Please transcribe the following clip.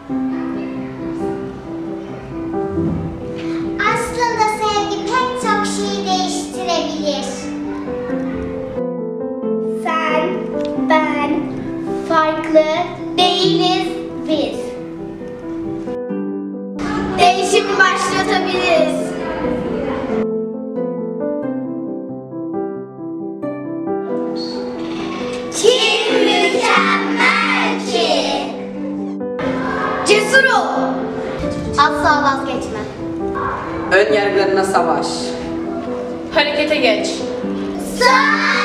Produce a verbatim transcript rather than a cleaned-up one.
Aslında sevgi pek çok şeyi değiştirebilir. Sen, ben, farklı değiliz biz. Değişimi başlatabiliriz. Kim mükemmel ki? Cesur ol. Asla vazgeçme. Ön yargılarına savaş. Harekete geç. Sağ